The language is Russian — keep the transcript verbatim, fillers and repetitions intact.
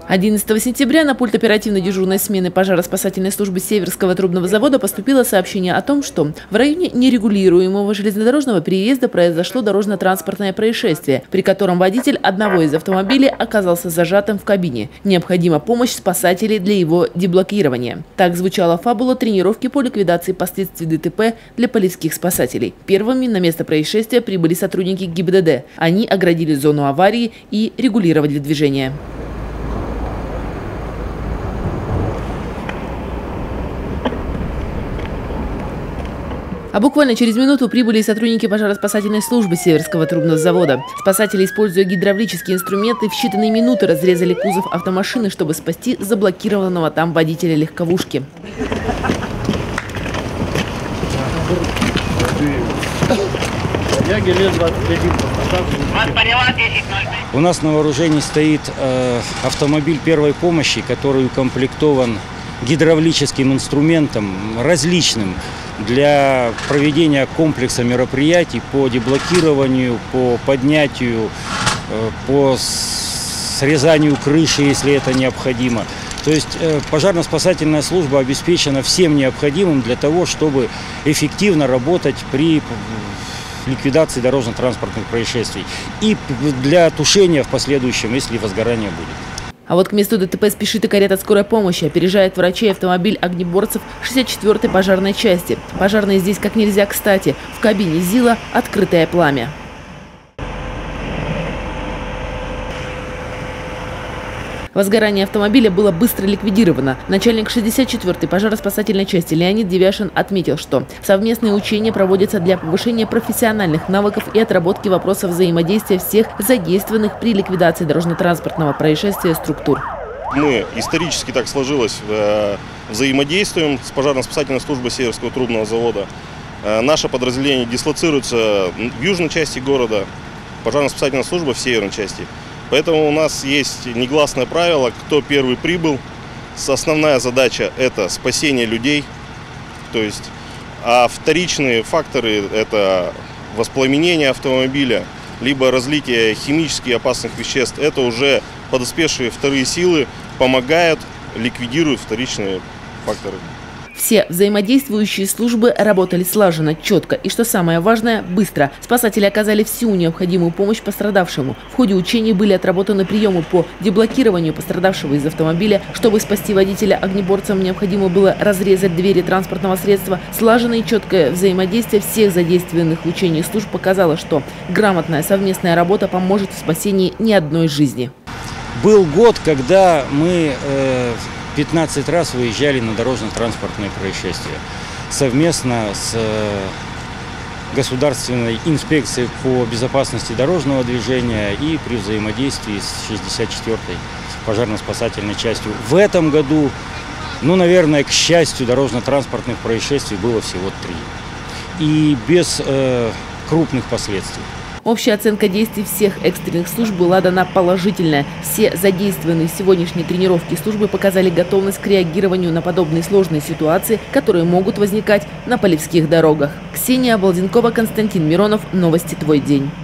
одиннадцатого сентября на пульт оперативной дежурной смены пожаро-спасательной службы Северского трубного завода поступило сообщение о том, что в районе нерегулируемого железнодорожного переезда произошло дорожно-транспортное происшествие, при котором водитель одного из автомобилей оказался зажатым в кабине. Необходима помощь спасателей для его деблокирования. Так звучала фабула тренировки по ликвидации последствий ДТП для полевских спасателей. Первыми на место происшествия прибыли сотрудники ГИБДД. Они оградили зону аварии и регулировали движение. А буквально через минуту прибыли и сотрудники пожаро-спасательной службы Северского трубного завода. Спасатели, используя гидравлические инструменты, в считанные минуты разрезали кузов автомашины, чтобы спасти заблокированного там водителя легковушки. У нас на вооружении стоит э, автомобиль первой помощи, который укомплектован гидравлическим инструментом различным для проведения комплекса мероприятий по деблокированию, по поднятию, по срезанию крыши, если это необходимо. То есть пожарно-спасательная служба обеспечена всем необходимым для того, чтобы эффективно работать при ликвидации дорожно-транспортных происшествий и для тушения в последующем, если возгорание будет. А вот к месту ДТП спешит и карета скорой помощи. Опережает врачей автомобиль огнеборцев шестьдесят четвёртой пожарной части. Пожарные здесь как нельзя кстати. В кабине ЗИЛа открытое пламя. Возгорание автомобиля было быстро ликвидировано. Начальник шестьдесят четвёртой пожаро-спасательной части Леонид Девяшин отметил, что совместные учения проводятся для повышения профессиональных навыков и отработки вопросов взаимодействия всех задействованных при ликвидации дорожно-транспортного происшествия структур. Мы исторически так сложилось, взаимодействуем с пожарно-спасательной службой Северского трубного завода. Наше подразделение дислоцируется в южной части города, пожарно-спасательная служба в северной части. Поэтому у нас есть негласное правило, кто первый прибыл. Основная задача – это спасение людей. То есть, а вторичные факторы – это воспламенение автомобиля, либо разлитие химически опасных веществ. Это уже подоспевшие вторые силы помогают, ликвидируют вторичные факторы. Все взаимодействующие службы работали слаженно, четко и, что самое важное, быстро. Спасатели оказали всю необходимую помощь пострадавшему. В ходе учений были отработаны приемы по деблокированию пострадавшего из автомобиля. Чтобы спасти водителя, огнеборцам необходимо было разрезать двери транспортного средства. Слаженное и четкое взаимодействие всех задействованных в учениях служб показало, что грамотная совместная работа поможет в спасении ни одной жизни. Был год, когда мы э, пятнадцать раз выезжали на дорожно-транспортные происшествия совместно с э, Государственной инспекцией по безопасности дорожного движения и при взаимодействии с шестьдесят четвёртой пожарно-спасательной частью. В этом году, ну, наверное, к счастью, дорожно-транспортных происшествий было всего три. И без э, крупных последствий. Общая оценка действий всех экстренных служб была дана положительная. Все задействованные в сегодняшней тренировке службы показали готовность к реагированию на подобные сложные ситуации, которые могут возникать на полевских дорогах. Ксения Балденкова, Константин Миронов. Новости «Твой день».